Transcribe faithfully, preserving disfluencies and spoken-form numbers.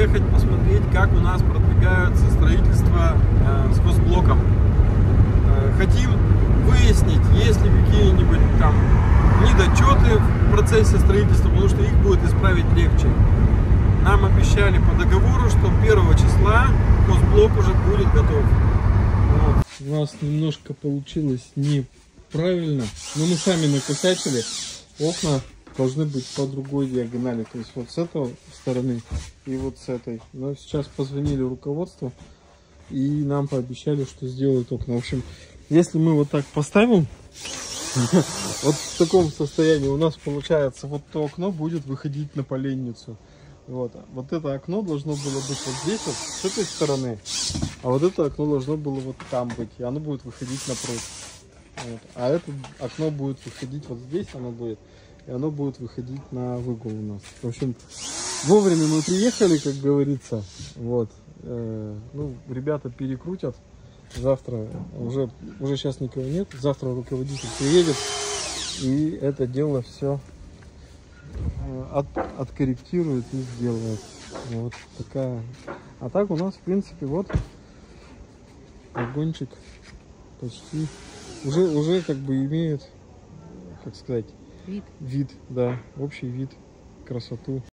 приехать посмотреть, как у нас продвигается строительство э, с госблоком. Э, хотим выяснить, есть ли какие-нибудь там недочеты в процессе строительства, потому что их будет исправить легче. Нам обещали по договору, что первого числа госблок уже будет готов. Вот. У нас немножко получилось неправильно, но мы сами накосячили. Окна должны быть по другой диагонали, то есть вот с этой стороны и вот с этой. Но сейчас позвонили руководству и нам пообещали, что сделают окна. В общем, если мы вот так поставим, вот в таком состоянии у нас получается, вот то окно будет выходить на поленницу. Вот, вот это окно должно было быть вот здесь, вот с этой стороны, а вот это окно должно было вот там быть, и оно будет выходить на пруд. Вот. А это окно будет выходить вот здесь, оно будет, и оно будет выходить на выгул у нас. В общем, вовремя мы приехали, как говорится. Вот. Э, ну, ребята перекрутят. Завтра, уже, уже сейчас никого нет, завтра руководитель приедет, и это дело все от, откорректирует и сделает. Вот такая. А так у нас, в принципе, вот вагончик почти уже уже как бы имеет, как сказать, вид, вид, да, общий вид, красоту.